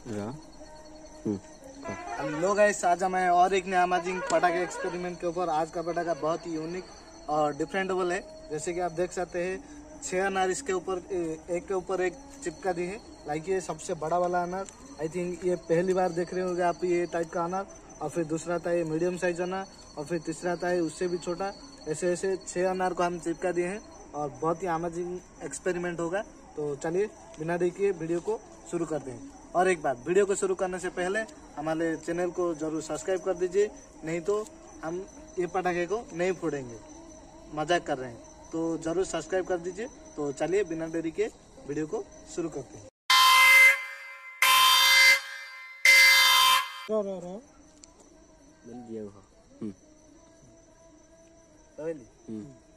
Hello guys, आज मैं और एक नया अमेजिंग पटाखे एक्सपेरिमेंट के ऊपर। आज का पटाखा बहुत ही यूनिक और डिफरेंटेबल है। जैसे कि आप देख सकते हैं 6 अनार इसके ऊपर एक के ऊपर एक चिपका दी है। लाइक ये सबसे बड़ा वाला अनार, आई थिंक ये पहली बार देख रहे होंगे आप ये टाइप का अनार। और फिर दूसरा था ये मीडियम साइज अनार, और फिर तीसरा था ये उससे भी छोटा। ऐसे ऐसे 6 अनार को हम चिपका दिए हैं और बहुत ही अमेजिंग एक्सपेरिमेंट होगा। तो चलिए बिना देरी किए वीडियो को शुरू करते हैं। और एक बात, वीडियो को शुरू करने से पहले हमारे चैनल को जरूर सब्सक्राइब कर दीजिए, नहीं तो हम ये पटाखे को नहीं फोड़ेंगे, मजाक कर रहे हैं। तो जरूर सब्सक्राइब कर दीजिए। तो चलिए बिना देरी के वीडियो को शुरू करते हैं। रो